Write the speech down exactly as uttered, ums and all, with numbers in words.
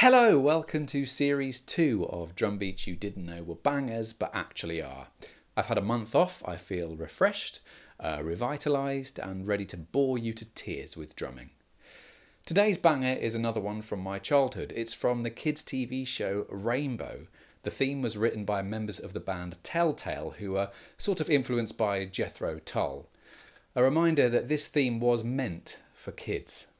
Hello, welcome to series two of drum beats you didn't know were bangers but actually are. I've had a month off, I feel refreshed, uh, revitalised and ready to bore you to tears with drumming. Today's banger is another one from my childhood. It's from the kids' T V show Rainbow. The theme was written by members of the band Telltale, who are sort of influenced by Jethro Tull. A reminder that this theme was meant for kids.